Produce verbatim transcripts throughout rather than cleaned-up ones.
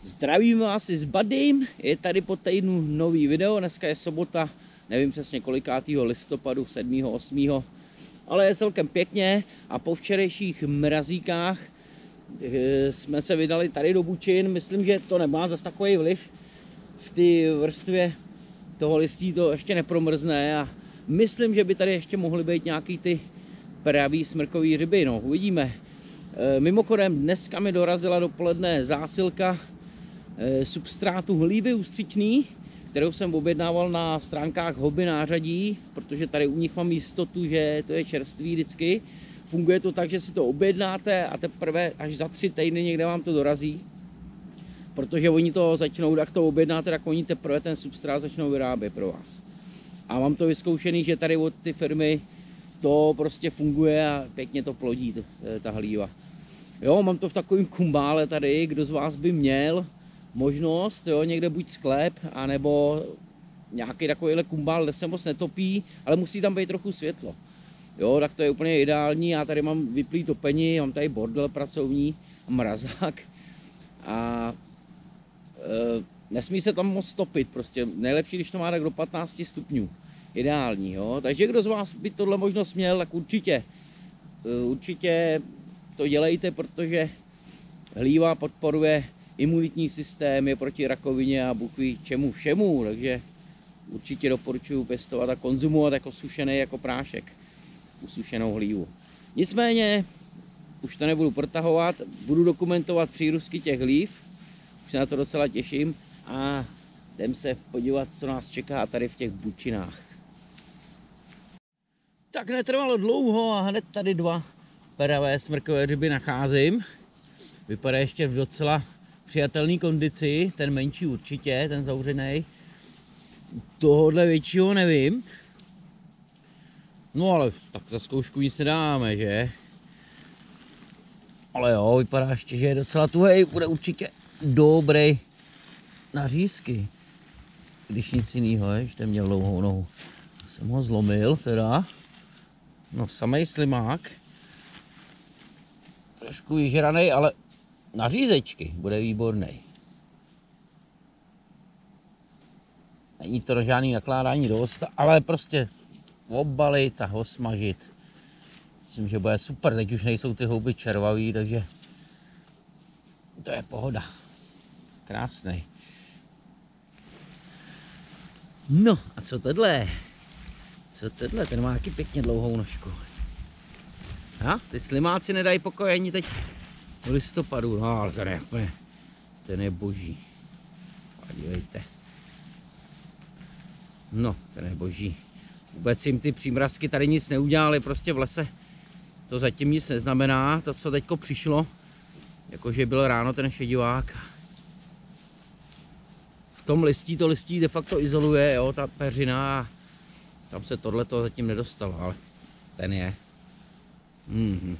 Zdravím vás i s Badym, je tady po týdnu nový video, dneska je sobota, nevím přesně kolikátýho listopadu, sedmého osmého ale je celkem pěkně a po včerejších mrazíkách jsme se vydali tady do Bučin. Myslím, že to nemá zas takový vliv, v té vrstvě toho listí to ještě nepromrzne a myslím, že by tady ještě mohly být nějaký ty pravý smrkový ryby, no uvidíme. Mimochodem dneska mi dorazila dopoledne zásilka substrátu hlívy ústřičný, kterou jsem objednával na stránkách Hobby nářadí, protože tady u nich mám jistotu, že to je čerstvý vždycky. Funguje to tak, že si to objednáte a teprve až za tři týdny někde vám to dorazí. Protože oni to začnou, jak to objednáte, tak oni teprve ten substrát začnou vyrábět pro vás. A mám to vyzkoušený, že tady od ty firmy to prostě funguje a pěkně to plodí, ta hlíva. Jo, mám to v takovém kumbále tady, kdo z vás by měl možnost, jo, někde buď sklep, anebo nějaký takovýhle kumbál, kde se moc netopí, ale musí tam být trochu světlo. Jo, tak to je úplně ideální, já tady mám vyplý topení, mám tady bordel pracovní, mrazák a e, nesmí se tam moc topit, prostě nejlepší, když to má tak do patnácti stupňů, ideální, jo, takže kdo z vás by tohle možnost měl, tak určitě, určitě to dělejte, protože hlíva podporuje imunitní systém, je proti rakovině a bůh ví čemu všemu, takže určitě doporučuji pěstovat a konzumovat jako sušený, jako prášek, usušenou hlívu. Nicméně, už to nebudu protahovat, budu dokumentovat přírůstky těch hlív, už se na to docela těším a jdem se podívat, co nás čeká tady v těch Bučinách. Tak netrvalo dlouho a hned tady dva peravé smrkové ryby nacházím. Vypadá ještě v docela přijatelné kondici, ten menší určitě, ten zavřený. Tohohle většího nevím. No ale tak za zkoušku nic nedáme, že? Ale jo, vypadá ještě, že je docela tuhej, bude určitě dobrý na řízky. Když nic jiného, ještě měl dlouhou nohu. Jsem ho zlomil teda. No samej slimák. Trošku vyžranej, ale na řízečky bude výborný. Není to žádný nakládání do osta, ale prostě obalit a ho smažit. Myslím, že bude super, teď už nejsou ty houby červavý, takže to je pohoda. Krásný. No a co tohle? Co tohle? Ten má taky pěkně dlouhou nožku. A ty slimáci nedají pokoj ani teď v listopadu, no ale ten je úplně, ten je boží. Podívejte. No, ten je boží. Vůbec jim ty přímrazky tady nic neudělali, prostě v lese to zatím nic neznamená. To, co teďko přišlo, jakože byl ráno ten šedivák. V tom listí to listí de facto izoluje, jo, ta peřina. Tam se tohleto zatím nedostalo, ale ten je. Mm-hmm.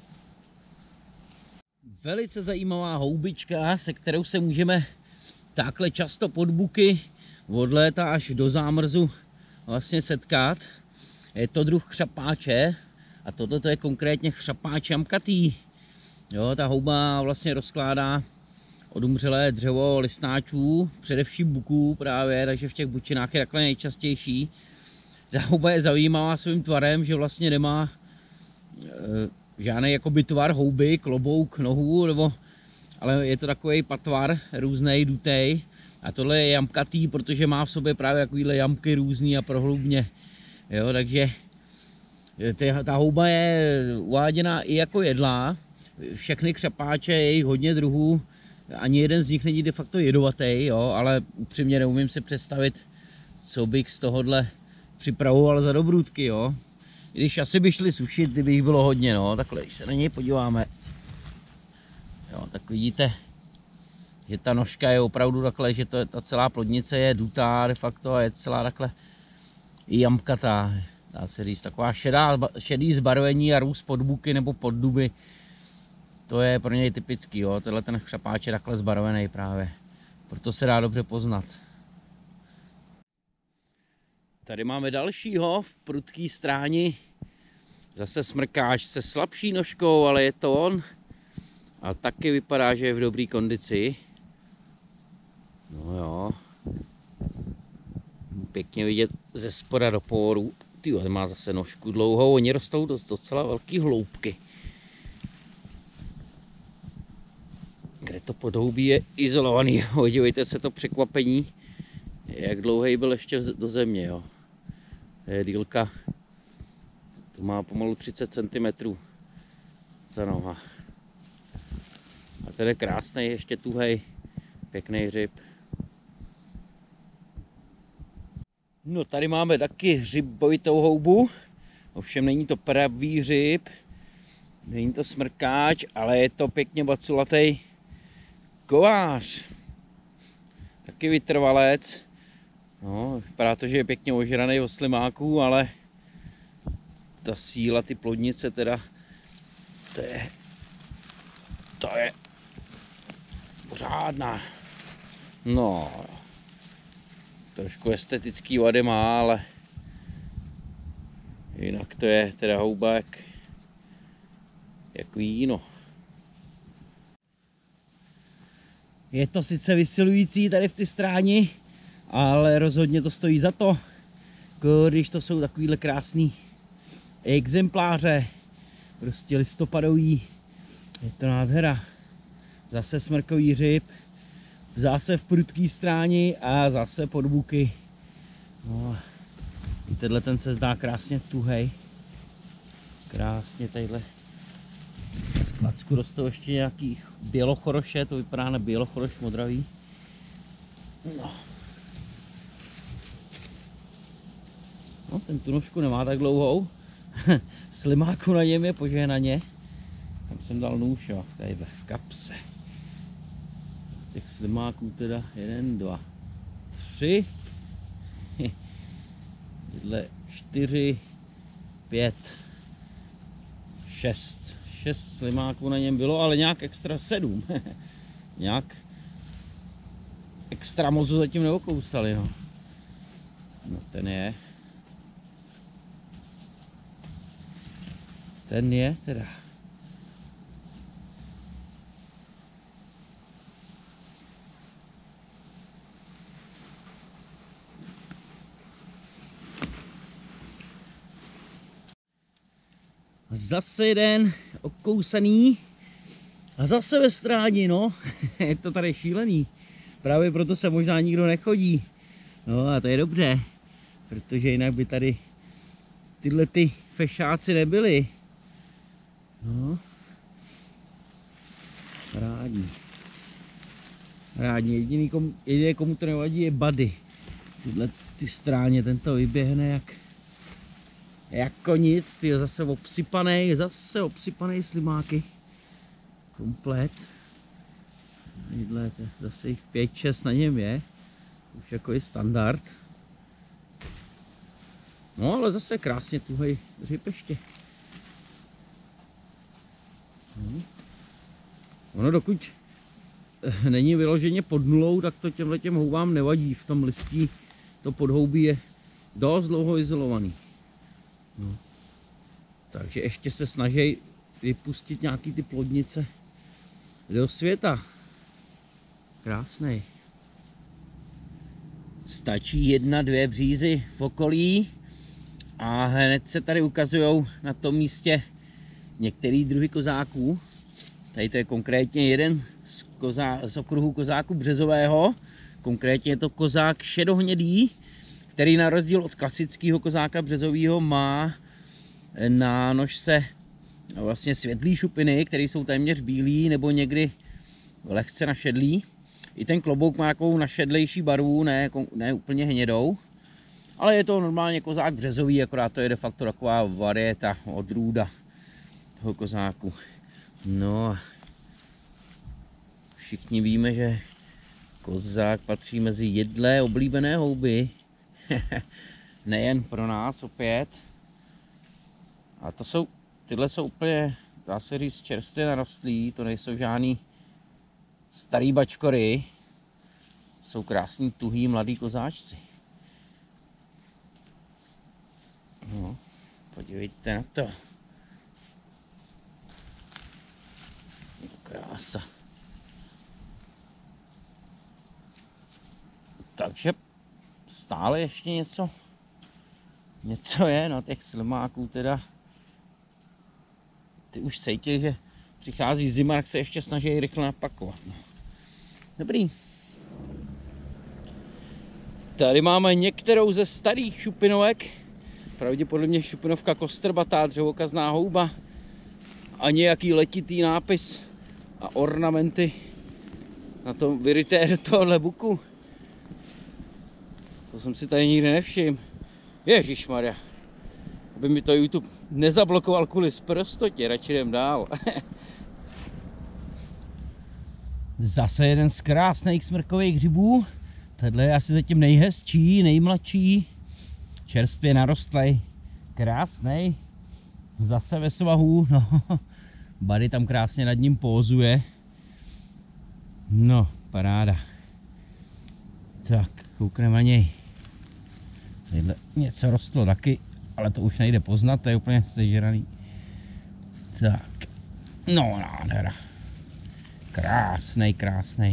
Velice zajímavá houbička, se kterou se můžeme takhle často pod buky od léta až do zámrzu vlastně setkat. Je to druh chřapáče a tohle je konkrétně chřapáč jamkatý. Jo, ta houba vlastně rozkládá odumřelé dřevo listnáčů, především buků právě, takže v těch bučinách je takhle nejčastější. Ta houba je zajímavá svým tvarem, že vlastně nemá e, žádný jakoby tvar houby, klobouk, nohu, nebo, ale je to takový patvar různej, dutej. A tohle je jamkatý, protože má v sobě právě takovýhle jamky různý a prohlubně. Jo, takže ta houba je uváděna i jako jedlá. Všechny křapáče, je jich hodně druhů. Ani jeden z nich není de facto jedovatý, jo, ale upřímně neumím si představit, co bych z tohohle připravoval za dobrůdky, jo. Když asi by šli sušit, kdyby jich bylo hodně, no, takhle, když se na něj podíváme. Jo, tak vidíte, že ta nožka je opravdu takhle, že to, ta celá plodnice je dutá de facto a je celá takhle jamkatá. Dá se říct, taková šedá, šedý zbarvení a růst pod buky nebo pod duby. To je pro něj typický, jo, tenhle ten chřapáč je takhle zbarvený právě. Proto se dá dobře poznat. Tady máme dalšího v prudký stráni. Zase smrkáč se slabší nožkou, ale je to on. A taky vypadá, že je v dobré kondici. No jo. Pěkně vidět ze spoda do póru. Tyjo, ten má zase nožku dlouhou, oni rostou dost docela velký hloubky. Kde to podhoubí je izolovaný, podívejte se to překvapení, jak dlouhý byl ještě do země, jo. To je dílka, to má pomalu třicet centimetrů ta noha. A ten je krásný, ještě tuhej, pěkný hřib. No tady máme taky hřibovitou houbu, ovšem není to pravý hřib, není to smrkáč, ale je to pěkně baculatý kovář. Taky vytrvalec. No, vypadá to, že je pěkně ožraný od slimáků, ale ta síla, ty plodnice teda, to je, to je pořádná. No, trošku estetický vady má, ale jinak to je teda houba jak, jak víno. Je to sice vysilující tady v ty stráni, ale rozhodně to stojí za to, když to jsou takovýhle krásný exempláře, prostě listopadový, je to nádhera. Zase smrkový hřib, zase v prudký stráni a zase pod buky. No, i tenhle ten se zdá krásně tuhej. Krásně tadyhle z klacku rostou ještě nějaký bělochoroše, to vypadá na bělochoroš modravý. No. No, ten tu nožku nemá tak dlouhou. Slimáku na něm je požehnaně. Tam jsem dal nůž, jo, tadyhle v kapse. Těch slimáků teda jeden, dva, tři, tyhle čtyři, pět, šest. Šest slimáků na něm bylo, ale nějak extra sedm. Nějak extra mozu zatím neokousali, no. No ten je. Ten je teda. Zase jeden okousaný a zase ve stráni, no. Je to tady šílený. Právě proto se možná nikdo nechodí. No a to je dobře, protože jinak by tady tyhle ty fešáci nebyly. No. Rádi. Rádi. Jediný, komu, jediný, komu to nevadí, je Buddy. Tyhle ty stráně, ten to vyběhne jak jako nic, ty zase obsypaný, zase obsypaný slimáky. Komplet. Tyhle, zase jich pět, šest na něm je. Už jako je standard. No ale zase krásně tuhej hřib ještě. No. Ono dokud není vyloženě pod nulou, tak to těmhle těm houbám nevadí. V tom listí to podhoubí je dost dlouho izolovaný. No. Takže ještě se snaží vypustit nějaký ty plodnice do světa. Krásnej. Stačí jedna, dvě břízy v okolí a hned se tady ukazují na tom místě některý druhy kozáků. Tady to je konkrétně jeden z, kozá, z okruhu kozáku březového. Konkrétně je to kozák šedohnědý, který na rozdíl od klasického kozáka březového má na nožce vlastně světlý šupiny, které jsou téměř bílý nebo někdy lehce našedlý. I ten klobouk má takovou našedlejší barvu, ne, ne úplně hnědou. Ale je to normálně kozák březový, akorát to je de facto taková varieta, odrůda toho kozáku. No, všichni víme, že kozák patří mezi jedlé oblíbené houby. Nejen pro nás opět. A to jsou, tyhle jsou úplně, dá se říct, čerstvě narostlí, to nejsou žádný starý bačkory. Jsou krásní, tuhý, mladý kozáčci. No, podívejte na to. Krása. Takže stále ještě něco, něco je, no těch slimáků teda. Ty už cítí, že přichází zima, tak se ještě snaží rychle napakovat. No. Dobrý. Tady máme některou ze starých šupinovek. Pravděpodobně šupinovka kostrbatá, dřevokazná houba. A nějaký letitý nápis a ornamenty na tom vyryté do tohohle buku. To jsem si tady nikdy nevšiml. Ježišmarja. Aby mi to YouTube nezablokoval kvůli sprostotě, radši jdem dál. Zase jeden z krásných smrkových hřibů. Tohle je asi zatím nejhezčí, nejmladší. Čerstvě narostlej. Krásnej. Zase ve svahu. No. Buddy tam krásně nad ním pózuje. No, paráda. Tak, koukneme na něj. Tadyhle něco rostlo taky, ale to už nejde poznat, to je úplně sežraný. Tak, no nádhera. Krásnej, krásnej.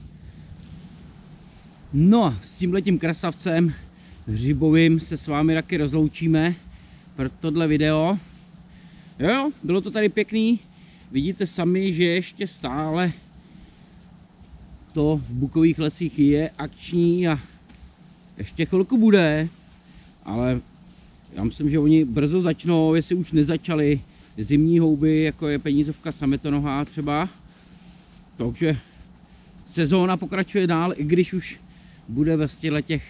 No a s tímhletím krasavcem hřibovým se s vámi taky rozloučíme pro tohle video. Jo, bylo to tady pěkný. Vidíte sami, že ještě stále to v bukových lesích je akční a ještě chvilku bude, ale já myslím, že oni brzo začnou, jestli už nezačali, zimní houby, jako je penízovka sametonohá třeba. Takže sezóna pokračuje dál, i když už bude bez těch,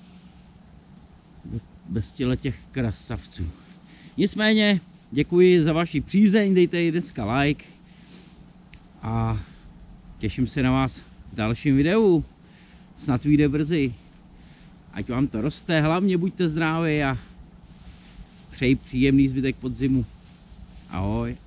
bez těch krasavců. Nicméně děkuji za vaši přízeň, dejte jí dneska like a těším se na vás v dalším videu. Snad vyjde brzy. Ať vám to roste, hlavně buďte zdraví a přeji příjemný zbytek podzimu. Ahoj.